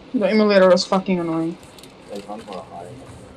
The emulator was fucking annoying. Like, I'm for a high.